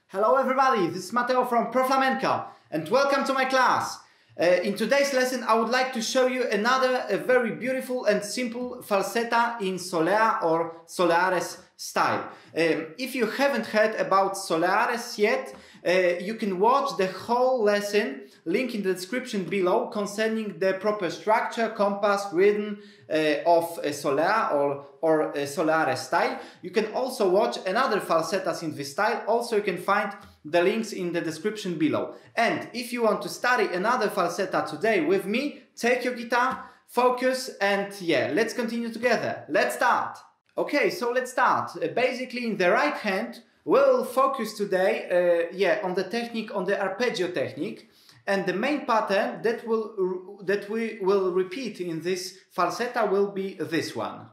Hello everybody, this is Matteo from Pro Flamenco and welcome to my class. In today's lesson I would like to show you another very beautiful and simple falsetta in Soleá or Soleares style. If you haven't heard about Soleares yet, you can watch the whole lesson, link in the description below, concerning the proper structure, compass, rhythm of Soleá or Soleares style. You can also watch another falsettas in this style. Also you can find the links in the description below. And if you want to study another falsetta today with me, take your guitar, focus, and yeah, let's continue together. Let's start. Okay, so let's start. Basically in the right hand we'll focus today on the technique, on the arpeggio technique, and the main pattern that we will repeat in this falsetta will be this one.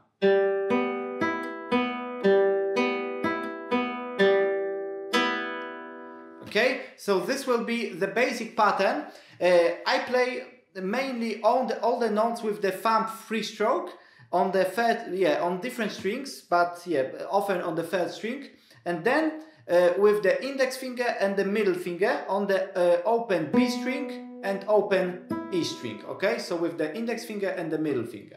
Okay, so this will be the basic pattern. I play mainly all the notes with the thumb free stroke on the third, on different strings, but often on the third string, and then with the index finger and the middle finger on the open B string and open E string. Okay, so with the index finger and the middle finger.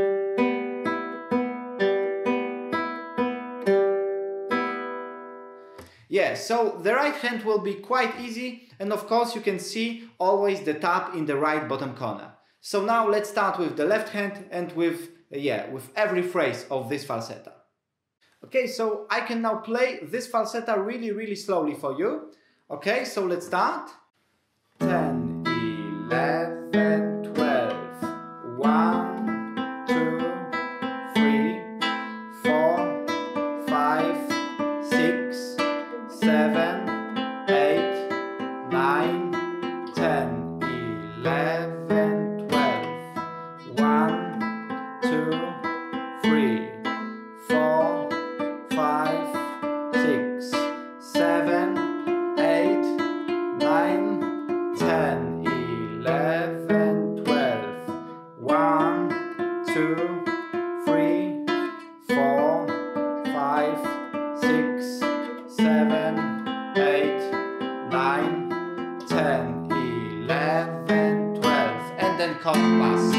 Yeah, so the right hand will be quite easy, and of course you can see always the tab in the right bottom corner. So now let's start with the left hand and with every phrase of this falsetta. Okay, so I can now play this falsetta really slowly for you. Okay, so let's start. 10, 11, 12, 1, 2, 3, 4, 5, 6, 7, 8, 9, 10, 11, 12, 1, 2, 3, 4, 5, 6, 7, 8, 9, 10, 11, 12, 1, 2, 3, 4, 5, 6, 7, 8, 9, 10, 11, 12, and then compass.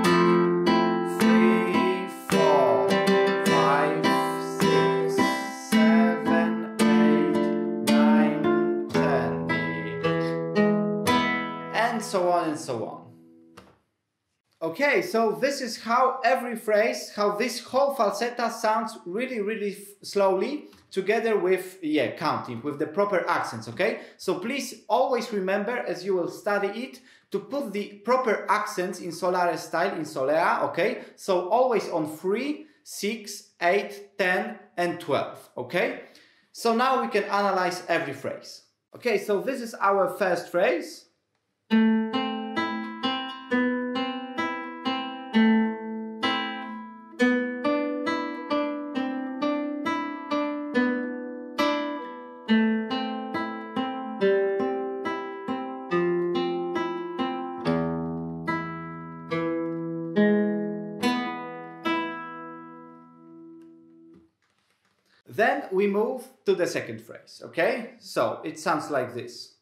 3, 4, 5, 6, 7, 8, 9, 10, and so on and so on. Okay, so this is how every phrase, how this whole falsetta sounds really slowly, together with counting, with the proper accents. Okay, so please always remember, as you will study it, to put the proper accents in Soleares style, in Soleá. Okay, so always on 3, 6, 8, 10 and 12. Okay, so now we can analyze every phrase. Okay, so this is our first phrase. Then we move to the second phrase, okay? So it sounds like this.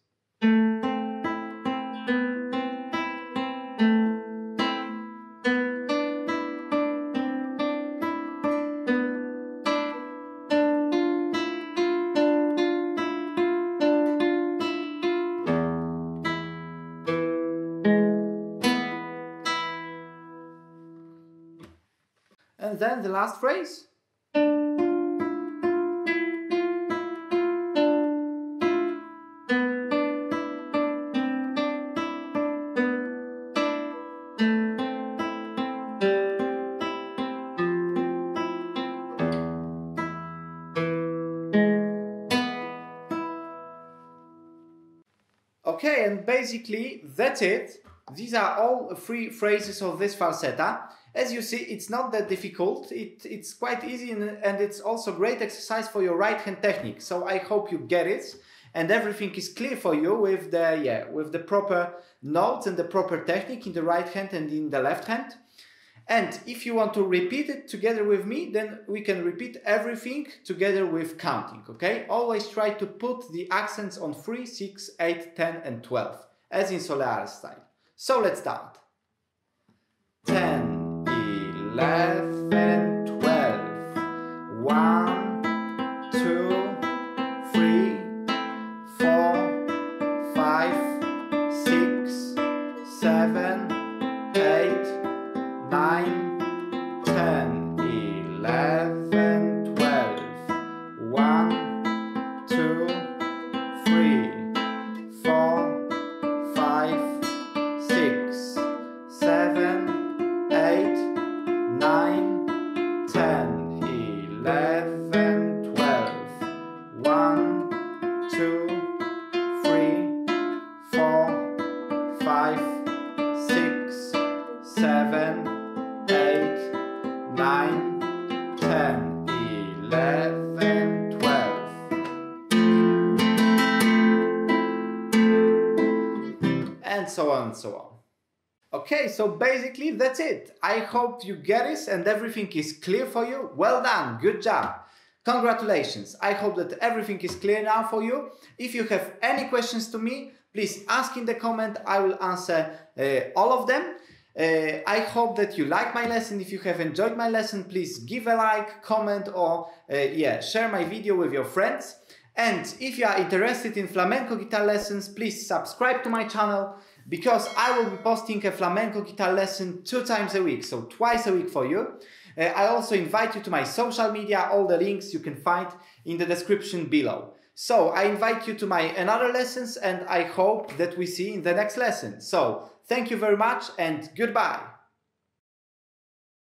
And then the last phrase. Okay, and basically that's it. These are all 3 phrases of this falsetta. As you see, it's not that difficult. It's quite easy, and it's also great exercise for your right hand technique. So I hope you get it and everything is clear for you with the proper notes and the proper technique in the right hand and in the left hand. And if you want to repeat it together with me, then we can repeat everything together with counting, okay? Always try to put the accents on 3, 6, 8, 10 and 12, as in Soleare style. So let's start. 10, 11, 12. 1, 2, 3, 4, 5, 6, 7, 8, 9, 10, 11, 12. 1, 2, 3, 4, 5, 6, 7, 8, 9, 10, 11, 12. 1, 2, 3, 4, 5, 6, 7, 8, 9, 10, 11, 12. And so on and so on. Okay, so basically that's it. I hope you get it and everything is clear for you. Well done, good job. Congratulations. I hope that everything is clear now for you. If you have any questions to me, please ask in the comment. I will answer all of them. I hope that you like my lesson. If you have enjoyed my lesson, please give a like, comment, or share my video with your friends. And if you are interested in flamenco guitar lessons, please subscribe to my channel, because I will be posting a flamenco guitar lesson 2 times a week, so twice a week for you. I also invite you to my social media. All the links you can find in the description below. So I invite you to my another lessons, and I hope that we see in the next lesson. So thank you very much and goodbye.